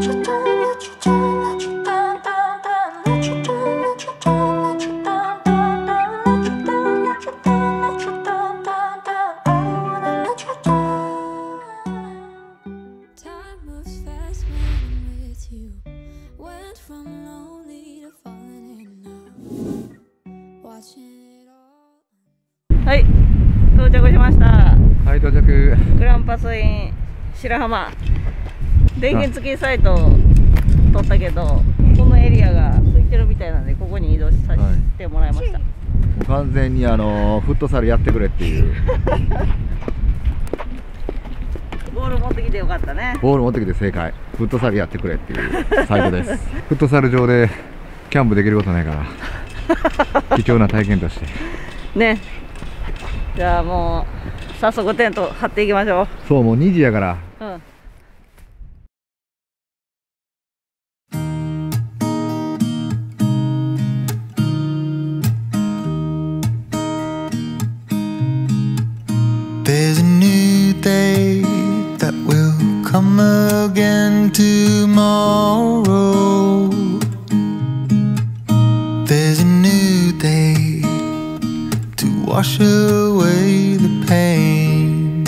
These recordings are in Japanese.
はい、到着しました。 はい、到着。 グランパスイン白浜。電源付きサイトを取ったけど、このエリアが空いてるみたいなので、ここに移動させてもらいました。 完全にフットサルやってくれっていう。 ボール持ってきてよかったね。 ボール持ってきて正解。フットサルやってくれっていうサイトです。フットサル場でキャンプできることないから貴重な体験としてね。じゃあもう早速テント張っていきましょう。 そう、もう2時やから。 うん。 There's a new day that will come again tomorrow. There's a new day to wash away the pain.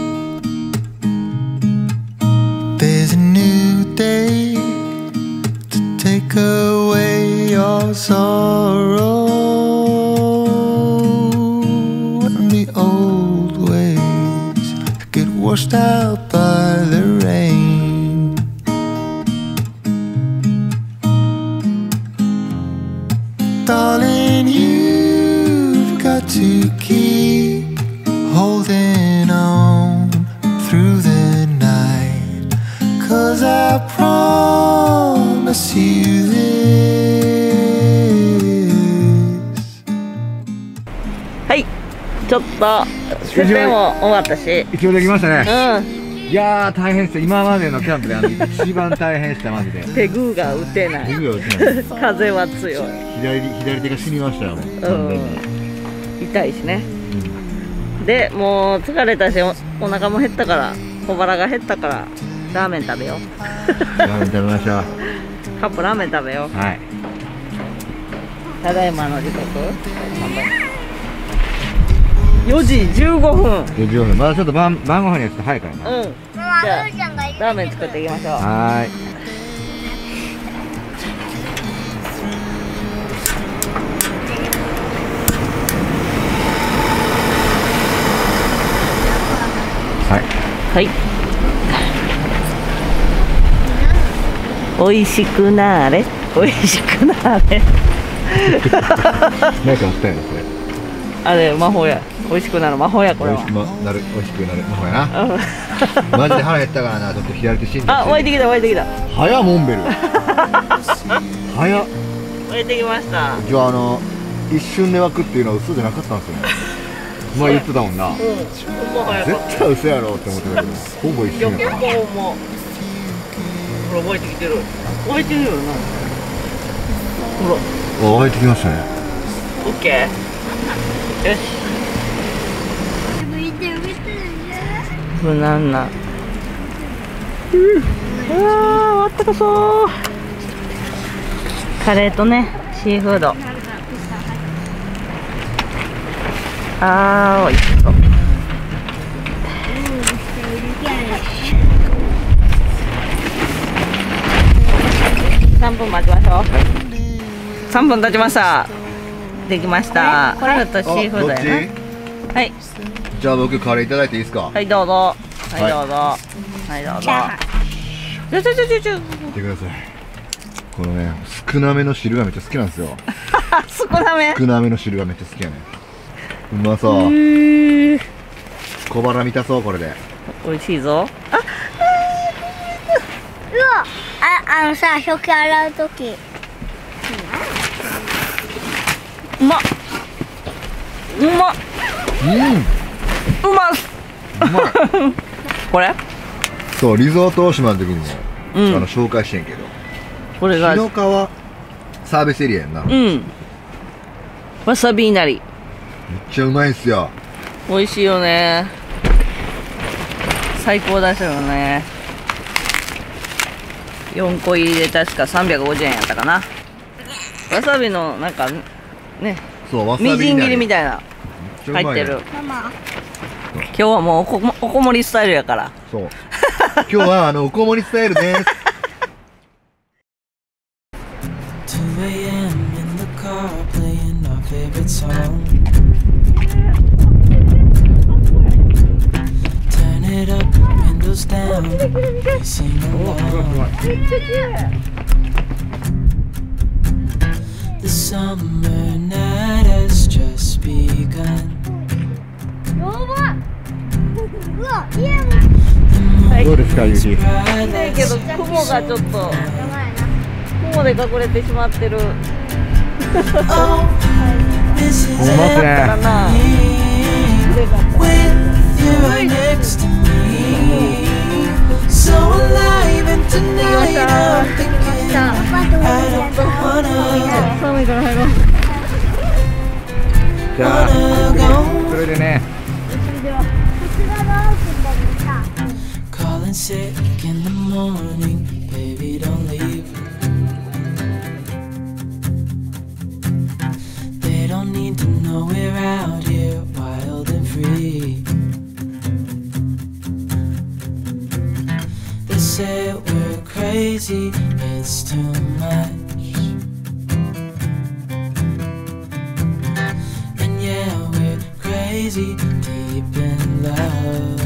There's a new day to take away your sorrow. And the old ways get washed out by the rain. Darling, you've got to keep holding on through the night, 'cause I promise you this. はい、ちょっと設定も終わったし。 一応できましたね。 うん。 いやー大変ですよ。今までのキャンプで一番大変でしたマジで。 ペグが打てない。 ペグが打てない。 風は強い。 左手が死にましたよ。もう完全に。 痛いしね。でもう疲れたし、お腹も減ったから、小腹が減ったからラーメン食べよう。 ラーメン食べましょう。 カップラーメン食べよう。 はい。 ただいまの時刻4時15分。 4時15分。まだちょっと晩ご飯にはちょっと早いからな。 うん。じゃあラーメン作っていきましょう。 はーい。はい。 はい。美味しくなーれ。美味しくなーれ。 なんかあったよねそれ。 あれ魔法や。美味しくなる魔法やこれは。 美味しくなる魔法やな。マジで腹減ったからな。ちょっと左手死んで。 あ、湧いてきた湧いてきた。 早っモンベル。早っ。 湧いてきました。 じゃあ一瞬で湧くっていうのは嘘じゃなかったんですよね。前言ってたもんな。 うん。 絶対嘘やろって思ってたけど、ほぼ一瞬やから。 結構もう。ほら湧いてきてる。湧いてるよな。ほら。 湧いてきましたね。 オッケー。よし。無難な。うわあ、あったかそう。カレーとね、シーフード。あー、おいしそう。3分待ちましょう。3分経ちました。できました。カレーとシーフードやな。はい。 じゃあ僕カレーいただいていいですか。 はいどうぞ。はいどうぞ。はいどうぞ。ちょ。 見てください。このね少なめの汁がめっちゃ好きなんですよ。 少なめ。 少なめの汁がめっちゃ好きやね。うまそう。小腹満たそうこれで。 美味しいぞ。あ、 さ、食器洗うとき。 うまっ。うまっ。うまっ。 うまい。 これ？ そうリゾート大島の時にも紹介してんけど。 これが。 日の川サービスエリアやんな。 うん。わさびいなり。 めっちゃうまいんすよ。 美味しいよね。最高だしよね。 4個入りで確か350円やったかな。わさびのなんかね、 そうわさびみじん切りみたいな入ってる。 ママ。 今日はもうおこもりスタイルやから。 そう今日はおこもりスタイルです。 2 a.m. in the car playing our favorite song. Turn it up, windows down, we sing along. The summer night has just begun. うわ、家も。 どうですか、雪。 綺麗けど雲がちょっと雲で隠れてしまってる。 思いますね。 かな。寒いから入ろう。 じゃあそれでね。 Calling sick in the morning, baby, don't leave. They don't need to know we're out here wild and free. They say we're crazy, it's too much. And yeah, we're crazy, deep in love.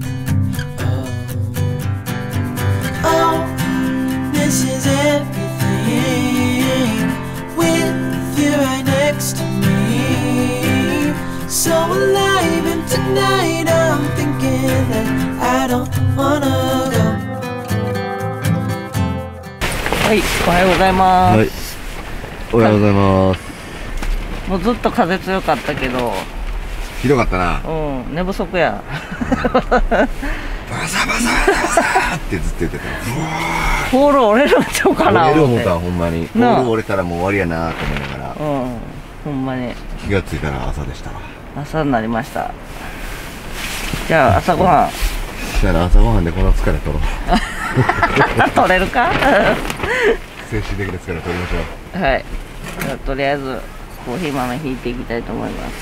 Oh, this is everything with you right next to me. So alive, and tonight I'm thinking that I don't wanna go. はい、おはようございます。 はい。おはようございます。 もうずっと風強かったけど、 ひどかったな。 寝不足や。 バサバサバサってずっと言ってた。 ポール折れるんちゃうかな。 折れる思ったわ、ほんまに。ポなあール折れたらもう終わりやなと思いながら、 ほんまに気がついたら朝でしたわ。 朝になりました。じゃあ朝ごはんしたら朝ごはんでこの疲れ取ろう。 取れるか。 精神的な疲れ取りましょう。 はい、じゃあとりあえずコーヒー豆ひいていきたいと思います。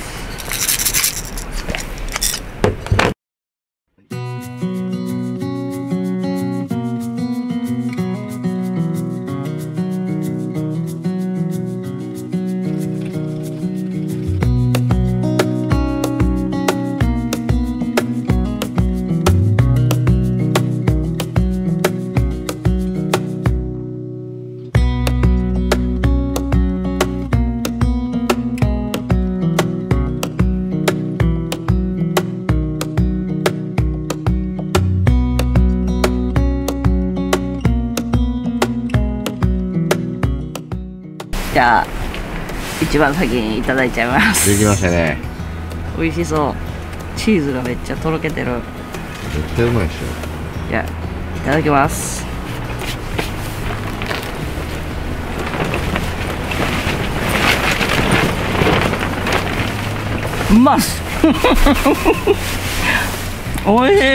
じゃあ一番先にいただいちゃいます。 できましたね。 美味しそう。チーズがめっちゃとろけてる。 絶対うまいでしょ。 じゃあいただきます。うまっす。おいしい。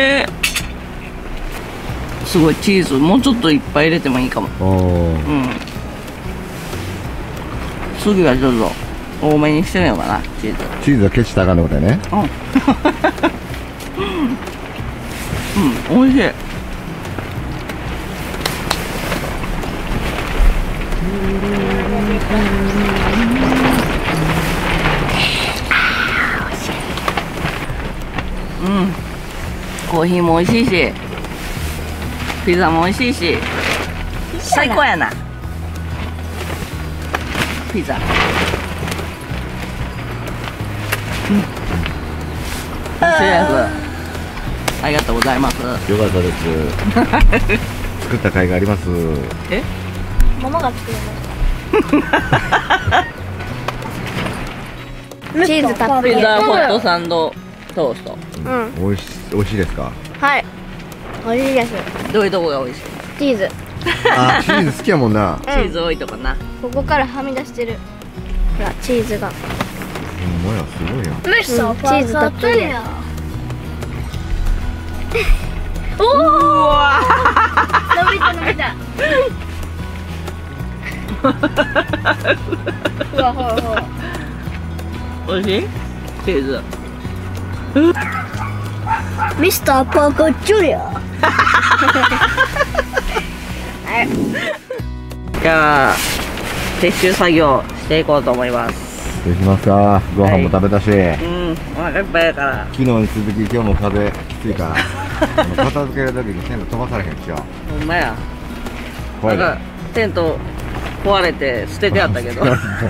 すごいチーズもうちょっといっぱい入れてもいいかも。次はちょっと多めにしてみようかな、チーズ。 チーズはケチたらあかんのことやね。 美味しい。コーヒーも美味しいし、ピザも美味しいし、最高やな。ピザ。美味しいです。ありがとうございます。 よかったです。作った甲斐があります。 え？ ママが作りました。チーズたっぷり。 ピザホットサンドトースト。 美味しいですか。 はい。美味しいです。 どういうとこが美味しい？ チーズ。 あ、チーズ好きやもんな。 チーズ多いとこな。 ここからはみ出してる。ほら、チーズが。 ほんまや、すごいやん。 チーズたっぷりや。 おおうわ伸びた伸びたふわふわふわおいしいチーズ。 ミスターパーカージュニアじゃあ撤収作業していこうと思います。 できますか。ご飯も食べたし、 うんお腹いっぱいやから。 昨日に続き今日も風きついから片付ける時にテント飛ばされへんしよ。 ほんまや。 怖いでなんかテント壊れて捨ててあったけど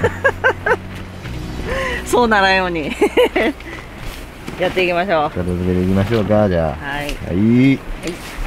そうならんようにやっていきましょう。 片付けていきましょうか。じゃあはい。 はい。 はい